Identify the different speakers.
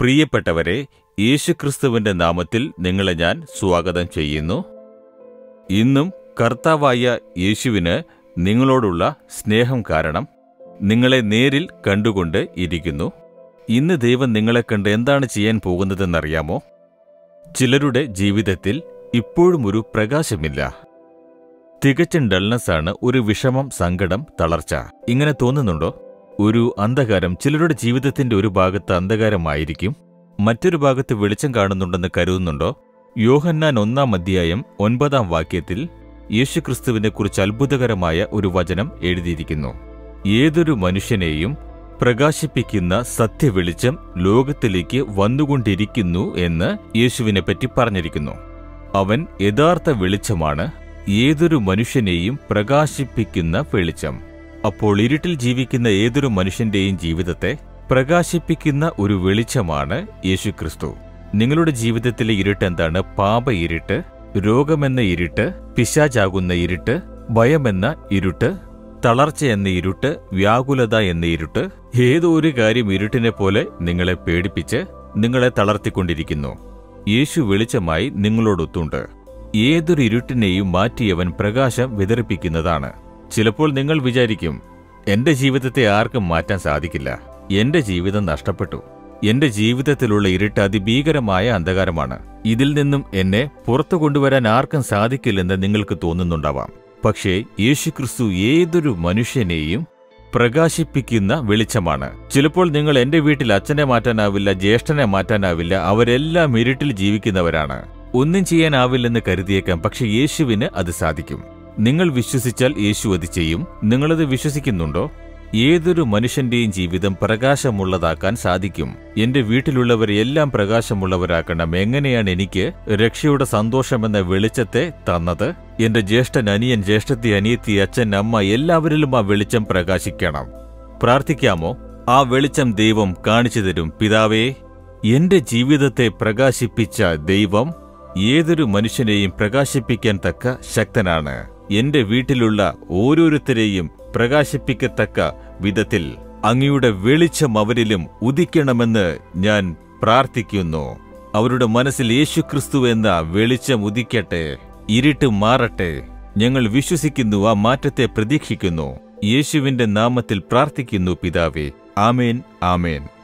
Speaker 1: പ്രിയപ്പെട്ടവരെ, യേശുക്രിസ്തുവിന്റെ നാമത്തിൽ നിങ്ങളെ ഞാൻ സ്വാഗതം ചെയ്യുന്നു. ഇന്നും കർത്താവായ യേശുവിന് നിങ്ങളോടുള്ള സ്നേഹം കാരണം നിങ്ങളെ നേരിൽ കണ്ടുകൊണ്ട് ഇരിക്കുന്നു. ഇന്ന് ദൈവം നിങ്ങളെ കണ്ട് എന്താണ് ചെയ്യാൻ പോകുന്നതെന്നറിയാമോ? ചിലരുടെ ജീവിതത്തിൽ ഇപ്പോഴും ഒരു പ്രകാശമില്ല. തികച്ചും ഡൾനെസ്സാണ്, ഒരു വിഷമം, സങ്കടം, തളർച്ച. ഇങ്ങനെ തോന്നുന്നുണ്ടോ? ഒരു അന്ധകാരം ചിലരുടെ ജീവിതത്തിന്റെ ഒരു ഭാഗത്ത് അന്ധകാരമായിരിക്കും, മറ്റൊരു ഭാഗത്ത് വെളിച്ചം കാണുന്നുണ്ടെന്ന് കരുതുന്നുണ്ടോ? യോഹന്നാൻ 1:9 യേശുക്രിസ്തുവിനെക്കുറിച്ച് അത്ഭുതകരമായ ഒരു വചനം എഴുതിയിരിക്കുന്നു. ഏതൊരു മനുഷ്യനെയും പ്രകാശിപ്പിക്കുന്ന സത്യവെളിച്ചം ലോകത്തിലേക്ക് വന്നുകൊണ്ടിരിക്കുന്നു എന്ന് യേശുവിനെപ്പറ്റി പറഞ്ഞിരിക്കുന്നു. അവൻ യഥാർത്ഥ വെളിച്ചമാണ്, ഏതൊരു മനുഷ്യനെയും പ്രകാശിപ്പിക്കുന്ന വെളിച്ചം. അപ്പോൾ ഇരുട്ടിൽ ജീവിക്കുന്ന ഏതൊരു മനുഷ്യന്റെയും ജീവിതത്തെ പ്രകാശിപ്പിക്കുന്ന ഒരു വെളിച്ചമാണ് യേശുക്രിസ്തു. നിങ്ങളുടെ ജീവിതത്തിലെ ഇരുട്ട് എന്താണ്? പാപ ഇരുട്ട്, രോഗമെന്ന ഇരുട്ട്, പിശാചാകുന്ന ഇരുട്ട്, ഭയമെന്ന ഇരുട്ട്, തളർച്ച എന്ന ഇരുട്ട്, വ്യാകുലത എന്ന ഇരുട്ട്. ഏതോ ഒരു കാര്യം ഇരുട്ടിനെ പോലെ നിങ്ങളെ പേടിപ്പിച്ച് നിങ്ങളെ തളർത്തിക്കൊണ്ടിരിക്കുന്നു. യേശു വെളിച്ചമായി നിങ്ങളോടൊത്തുണ്ട്. ഏതൊരു ഇരുട്ടിനെയും മാറ്റിയവൻ പ്രകാശം വിതറിപ്പിക്കുന്നതാണ്. ചിലപ്പോൾ നിങ്ങൾ വിചാരിക്കും, എന്റെ ജീവിതത്തെ ആർക്കും മാറ്റാൻ സാധിക്കില്ല, എന്റെ ജീവിതം നഷ്ടപ്പെട്ടു, എന്റെ ജീവിതത്തിലുള്ള ഇരുട്ട് അതിഭീകരമായ അന്ധകാരമാണ്, ഇതിൽ നിന്നും എന്നെ പുറത്തു കൊണ്ടുവരാൻ ആർക്കും സാധിക്കില്ലെന്ന് നിങ്ങൾക്ക് തോന്നുന്നുണ്ടാവാം. പക്ഷേ യേശുക്രിസ്തു ഏതൊരു മനുഷ്യനെയും പ്രകാശിപ്പിക്കുന്ന വെളിച്ചമാണ്. ചിലപ്പോൾ നിങ്ങൾ എന്റെ വീട്ടിൽ അച്ഛനെ മാറ്റാനാവില്ല, ജ്യേഷ്ഠനെ മാറ്റാനാവില്ല, അവരെല്ലാം ഇരുട്ടിൽ ജീവിക്കുന്നവരാണ്, ഒന്നും ചെയ്യാനാവില്ലെന്ന് കരുതിയേക്കാം. പക്ഷെ യേശുവിന് അത് സാധിക്കും. നിങ്ങൾ വിശ്വസിച്ചാൽ യേശു അത് ചെയ്യും. നിങ്ങളത് വിശ്വസിക്കുന്നുണ്ടോ? ഏതൊരു മനുഷ്യന്റെയും ജീവിതം പ്രകാശമുള്ളതാക്കാൻ സാധിക്കും. എന്റെ വീട്ടിലുള്ളവരെ എല്ലാം പ്രകാശമുള്ളവരാക്കണം. എങ്ങനെയാണ് എനിക്ക് രക്ഷയുടെ സന്തോഷമെന്ന വെളിച്ചത്തെ തന്നത്? എന്റെ ജ്യേഷ്ഠൻ, അനിയൻ, ജ്യേഷ്ഠത്തി, അനിയത്തി, അച്ഛൻ, അമ്മ, എല്ലാവരിലും ആ വെളിച്ചം പ്രകാശിക്കണം. പ്രാർത്ഥിക്കാമോ? ആ വെളിച്ചം ദൈവം കാണിച്ചു തരും. പിതാവേ, എന്റെ ജീവിതത്തെ പ്രകാശിപ്പിച്ച ദൈവം ഏതൊരു മനുഷ്യനെയും പ്രകാശിപ്പിക്കാൻ തക്ക ശക്തനാണ്. എന്റെ വീട്ടിലുള്ള ഓരോരുത്തരെയും പ്രകാശിപ്പിക്കത്തക്ക വിധത്തിൽ അങ്ങയുടെ വെളിച്ചം അവരിലും ഉദിക്കണമെന്ന് ഞാൻ പ്രാർത്ഥിക്കുന്നു. അവരുടെ മനസ്സിൽ യേശുക്രിസ്തു എന്ന വെളിച്ചം ഉദിക്കട്ടെ, ഇരുട്ട് മാറട്ടെ. ഞങ്ങൾ വിശ്വസിക്കുന്നു, ആ മാറ്റത്തെ പ്രതീക്ഷിക്കുന്നു. യേശുവിന്റെ നാമത്തിൽ പ്രാർത്ഥിക്കുന്നു പിതാവേ. ആമേൻ, ആമേൻ.